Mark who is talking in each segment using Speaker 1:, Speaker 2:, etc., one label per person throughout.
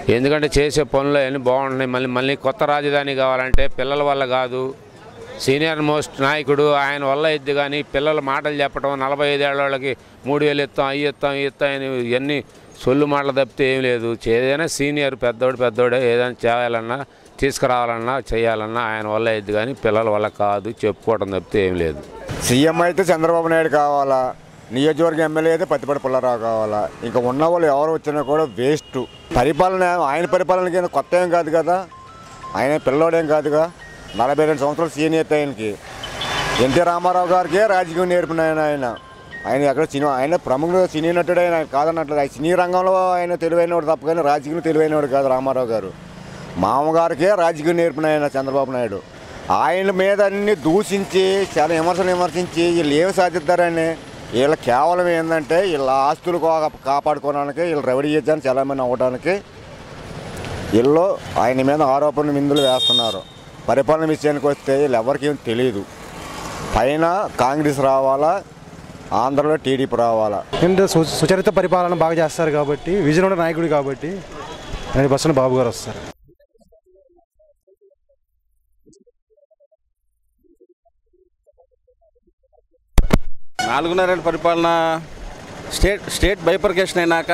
Speaker 1: ఎందుకంటే చేసే పనులు అన్నీ బాగుంటున్నాయి. మళ్ళీ కొత్త రాజధాని కావాలంటే పిల్లల వల్ల కాదు, సీనియర్ మోస్ట్ నాయకుడు ఆయన వల్ల ఇద్ది. కానీ పిల్లల మాటలు చెప్పడం 45 ఏళ్ళ వాళ్ళకి 3000 ఇస్తాం అని ఇవన్నీ సొల్లు మాటలు తప్పితే ఏం లేదు. ఏదైనా సీనియర్ పెద్దోడే ఏదైనా చేయాలన్నా తీసుకురావాలన్నా చేయాలన్నా ఆయన వల్ల ఇద్ది, కానీ పిల్లల వల్ల కాదు చెప్పుకోవడం తప్పితే ఏం లేదు.
Speaker 2: సీఎం అయితే చంద్రబాబు నాయుడు కావాలా, నియోజకవర్గ ఎమ్మెల్యే అయితే పత్తిపాటి పుల్లారావు కావాలా. ఇంకా ఉన్న వాళ్ళు ఎవరు వచ్చినా కూడా వేస్ట్. పరిపాలన ఆయన పరిపాలనకి కొత్త ఏం కాదు కదా, ఆయన పిల్లోడేం కాదుగా. 42 సంవత్సరాలు సీనియర్ ఆయనకి. ఎన్టీ రామారావు గారికే రాజకీయం నేర్పిన ఆయన ఎక్కడ ఆయన ప్రముఖుడు సినీ నటుడు ఆయన కాదన్నట్లేదు. ఆయన సినీ రంగంలో ఆయన తెలివైనవాడు తప్ప కానీ రాజకీయం తెలివైనవాడు కాదు రామారావు గారు. మామగారికే రాజకీయం నేర్పిన ఆయన చంద్రబాబు నాయుడు. ఆయన మీద అన్ని దూషించి చాలా విమర్శించి వీళ్ళు ఏమి సాధిస్తారని, వీళ్ళు కేవలం ఏంటంటే వీళ్ళ ఆస్తులు కాపాడుకోవడానికి, వీళ్ళు రెవెన్యూ చేయడానికి చాలామంది అవ్వడానికి వీళ్ళు ఆయన మీద ఆరోపణలు నిందలు వేస్తున్నారు. పరిపాలన విషయానికి వస్తే వీళ్ళు ఎవరికి ఏం తెలియదు. పైన కాంగ్రెస్ రావాలా, ఆంధ్రలో టీడీపీ రావాలా.
Speaker 3: సుచరిత పరిపాలన బాగా చేస్తారు కాబట్టి, విజయనగర నాయకుడు కాబట్టి 100% బాబు గారు వస్తారు.
Speaker 4: నాలుగున్నరేళ్ళ పరిపాలన స్టేట్ బైపర్కేషన్ అయినాక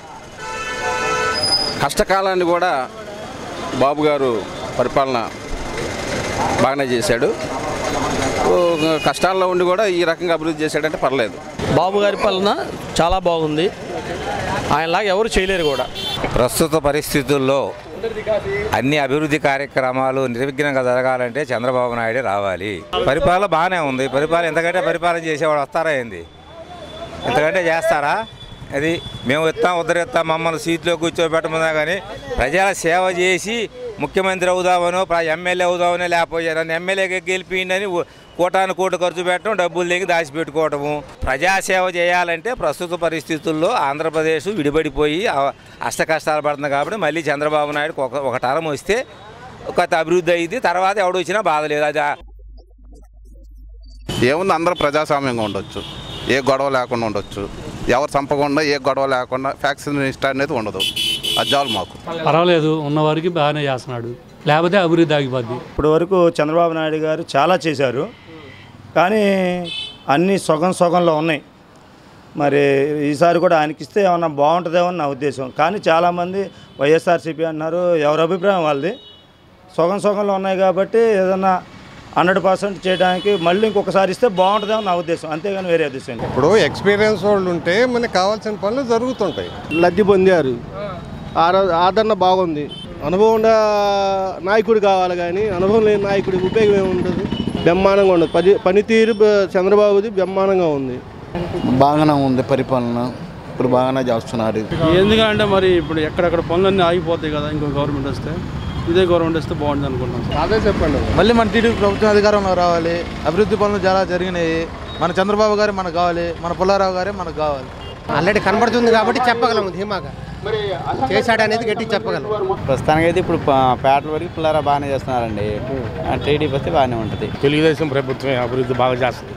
Speaker 4: కష్టకాలాన్ని కూడా బాబు గారు పరిపాలన బాగానే చేశాడు. కష్టాల్లో ఉండి కూడా ఈ రకంగా అభివృద్ధి చేశాడంటే పర్లేదు.
Speaker 5: బాబు గారి పాలన చాలా బాగుంది, ఆయనలాగా ఎవరు చేయలేరు కూడా.
Speaker 6: ప్రస్తుత పరిస్థితుల్లో అన్ని అభివృద్ధి కార్యక్రమాలు నిర్విఘ్నంగా జరగాలంటే చంద్రబాబు నాయుడే రావాలి. పరిపాలన బాగానే ఉంది. పరిపాలన ఎంతకంటే పరిపాలన చేసేవాడు వస్తారా ఏంది? ఎంతకంటే చేస్తారా? అది మేము ఉద్ధరిస్తాం మమ్మల్ని సీట్లో కూర్చోబెట్టమన్నా కానీ ప్రజల సేవ చేసి ముఖ్యమంత్రి అవుదామనో ఎమ్మెల్యే అవుదామనో లేకపోతే నన్ను ఎమ్మెల్యేగా గెలిపిందని కోటాను ఖర్చు పెట్టడం, డబ్బులు దిగి దాచిపెట్టుకోవటము. ప్రజాసేవ చేయాలంటే ప్రస్తుత పరిస్థితుల్లో ఆంధ్రప్రదేశ్ విడిపడిపోయి అష్ట కష్టాలు పడుతుంది కాబట్టి మళ్ళీ చంద్రబాబు నాయుడు ఒక తరం వస్తే కొత్త అభివృద్ధి అయింది. తర్వాత ఎవడు వచ్చినా బాధ లేదు. అది
Speaker 7: ఏముంది, అందరూ ప్రజాస్వామ్యంగా ఉండొచ్చు, ఏ గొడవ లేకుండా ఉండొచ్చు, ఎవరు చంపకుండా ఏ గొడవ లేకుండా ఫ్యాక్షన్ ఇష్ట అనేది ఉండదు. అది చాలు మాకు.
Speaker 8: పర్వాలేదు, ఉన్నవారికి బాగానే చేస్తున్నాడు, లేకపోతే అభివృద్ధి ఆగిపోద్ది.
Speaker 9: ఇప్పటి వరకు చంద్రబాబు నాయుడు గారు చాలా చేశారు, కానీ అన్నీ సగంలో ఉన్నాయి. మరి ఈసారి కూడా ఆయనకి ఇస్తే ఏమన్నా బాగుంటుందేమో నా ఉద్దేశం. కానీ చాలామంది వైఎస్ఆర్సీపీ అన్నారు, ఎవరి అభిప్రాయం వాళ్ళది. సగంలో ఉన్నాయి కాబట్టి ఏదన్నా 100% చేయడానికి మళ్ళీ ఇంకొకసారి ఇస్తే బాగుంటుందేమో నా ఉద్దేశం, అంతేగాని వేరే ఉద్దేశం.
Speaker 10: ఇప్పుడు ఎక్స్పీరియన్స్ వాళ్ళు ఉంటే మనకు కావాల్సిన పనులు జరుగుతుంటాయి.
Speaker 11: లబ్ధి పొందారు, ఆదరణ బాగుంది. అనుభవం ఉన్న నాయకుడు కావాలి, కానీ అనుభవం లేని నాయకుడికి ఉపయోగం ఏముంటుంది? బ్రహ్మాండంగా ఉండదు. పనితీరు చంద్రబాబుది బ్రహ్మాండంగా ఉంది.
Speaker 12: బాగానే ఉంది పరిపాలన, ఇప్పుడు బాగానే చేస్తున్నాడు.
Speaker 5: ఎందుకంటే మరి ఇప్పుడు ఎక్కడెక్కడ పనులన్నీ ఆగిపోతాయి కదా, ఇంకో గవర్నమెంట్ వస్తే, ఇదే గవర్నమెంట్ వస్తే బాగుంటుంది అనుకుంటున్నాం.
Speaker 10: అదే చెప్పండి.
Speaker 3: మళ్ళీ మన టీడీపీ ప్రభుత్వం అధికారంలో రావాలి. అభివృద్ధి పనులు చాలా జరిగినాయి. మన చంద్రబాబు గారే మనకు కావాలి, మన పుల్లారావు గారే మనకు కావాలి.
Speaker 11: ఆల్రెడీ కనబడుతుంది కాబట్టి చెప్పగలం ధీమాగా చేశాడనేది గట్టి చెప్పగలం.
Speaker 12: ప్రస్తుతానికి అయితే ఇప్పుడు పేటల వరకు పుల్లారావు బాగానే చేస్తున్నారండి. టీడీపీ వస్తే బాగానే ఉంటుంది.
Speaker 13: తెలుగుదేశం ప్రభుత్వం అభివృద్ధి బాగా చేస్తుంది.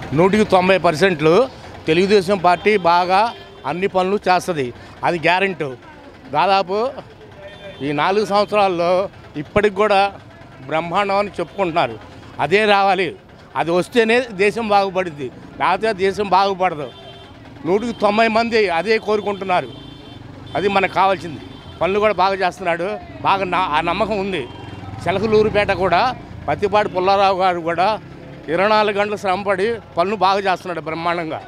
Speaker 13: 100% తెలుగుదేశం పార్టీ బాగా అన్ని పనులు చేస్తుంది, అది గ్యారెంటీ. దాదాపు ఈ 4 సంవత్సరాల్లో ఇప్పటికి కూడా బ్రహ్మాండం అని చెప్పుకుంటున్నారు. అదే రావాలి, అది వస్తేనే దేశం బాగుపడుద్ది, లేకపోతే దేశం బాగుపడదు. 190 మంది అదే కోరుకుంటున్నారు. అది మనకు కావాల్సింది. పనులు కూడా బాగా చేస్తున్నాడు, బాగా ఆ నమ్మకం ఉంది. చిలకలూరిపేట కూడా పత్తిపాటి పుల్లారావు గారు కూడా 24 గంటలు శ్రమపడి పనులు బాగా చేస్తున్నాడు బ్రహ్మాండంగా.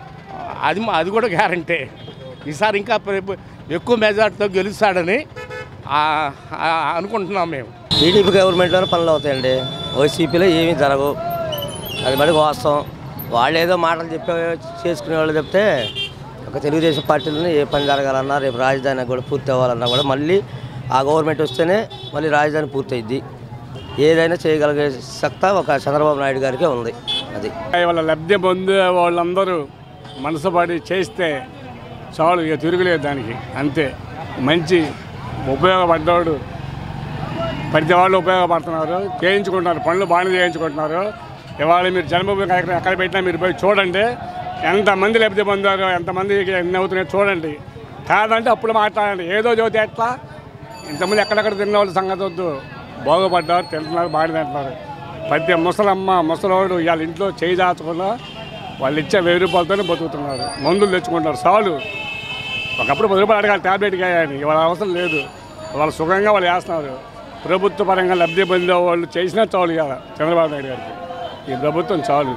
Speaker 13: అది కూడా గ్యారంటీ. ఈసారి ఇంకా ఎక్కువ మెజార్టీతో గెలుస్తాడని అనుకుంటున్నాం మేము.
Speaker 5: టీడీపీ గవర్నమెంట్లోనే పనులు అవుతాయండి, వైసీపీలో ఏమీ జరగవు. అది మరి వాస్తవం. వాళ్ళు ఏదో మాటలు చేసుకునే వాళ్ళు చెప్తే, ఒక తెలుగుదేశం పార్టీలోనే ఏ పని జరగాలన్నా, రేపు రాజధాని కూడా పూర్తి అవ్వాలన్నా కూడా మళ్ళీ ఆ గవర్నమెంట్ వస్తేనే మళ్ళీ రాజధాని పూర్తి అయింది. ఏదైనా చేయగలిగే సత్తా ఒక చంద్రబాబు నాయుడు గారికే ఉంది. అది
Speaker 13: వాళ్ళ లబ్ధి పొందే వాళ్ళందరూ మనసు పడి చేస్తే చాలు, ఇక తిరుగులేదు దానికి. అంతే, మంచి ఉపయోగపడ్డాడు. ప్రతి వాళ్ళు ఉపయోగపడుతున్నారు, చేయించుకుంటున్నారు, పనులు బాగానే చేయించుకుంటున్నారు. ఇవాళ మీరు జన్మభూమి కార్యక్రమం ఎక్కడ పెట్టినా మీరు పోయి చూడండి, ఎంతమంది లబ్ధి పొందారో, ఎంతమందికి ఎన్ని అవుతున్నాయో చూడండి. కాదంటే అప్పుడు మాట్లాడండి. ఏదో చదివితే ఎట్లా,
Speaker 14: ఇంతమంది ఎక్కడెక్కడ తిన్న వాళ్ళ సంగతి వద్దు, బాగుపడ్డారు, తింటున్నారు, బాగా తింటున్నారు. ప్రతి ముసలమ్మ ముసలోడు వాళ్ళ ఇంట్లో చేయి దాచకుండా వాళ్ళు ఇచ్చే 1000 రూపాయలతోనే బతుకుతున్నారు. మందులు తెచ్చుకుంటారు చాలు. ఒకప్పుడు 10 రూపాయలు అడగాలి ట్యాబ్లెట్కి అని, ఇవాళ అవసరం లేదు. వాళ్ళు సుఖంగా వాళ్ళు వేస్తున్నారు. ప్రభుత్వ పరంగా లబ్ధి పొందే వాళ్ళు చేసినా చాలు ఇవాళ చంద్రబాబు నాయుడు గారికి. ఈ ప్రభుత్వం చాలు.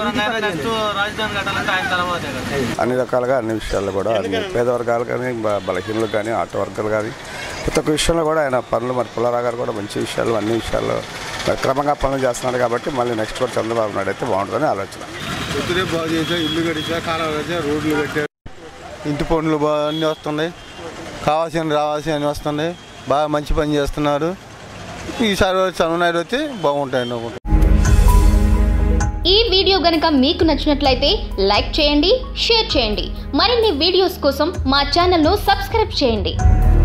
Speaker 15: అన్ని రకాలుగా అన్ని విషయాల్లో కూడా అన్ని పేద వర్గాలు కానీ బలహీనలు కానీ ఆటో వర్గాలు కానీ ప్రతి ఒక్క విషయంలో కూడా ఆయన పనులు మరి పుల్లారావు గారు కూడా మంచి విషయాలు అన్ని విషయాల్లో క్రమంగా పనులు చేస్తున్నారు కాబట్టి మళ్ళీ నెక్స్ట్ కూడా చంద్రబాబు నాయుడు అయితే బాగుంటుందని ఆలోచన.
Speaker 16: బాగు చేసా, ఇల్లు కట్టించా, కాలువలు వేసా, రోడ్లు కట్టారు, ఇంటి పనులు అన్నీ వస్తున్నాయి, కావాల్సిన రావాల్సిన అన్నీ వస్తున్నాయి. బాగా మంచి పని చేస్తున్నారు. ఈసారి చంద్రబాబు నాయుడు వచ్చి బాగుంటాయండి అనుకుంటున్నాను.
Speaker 17: ఈ వీడియో గనుక మీకు నచ్చినట్లయితే లైక్ చేయండి, షేర్ చేయండి. మరిన్ని వీడియోస్ కోసం మా ఛానల్ను సబ్స్క్రైబ్ చేయండి.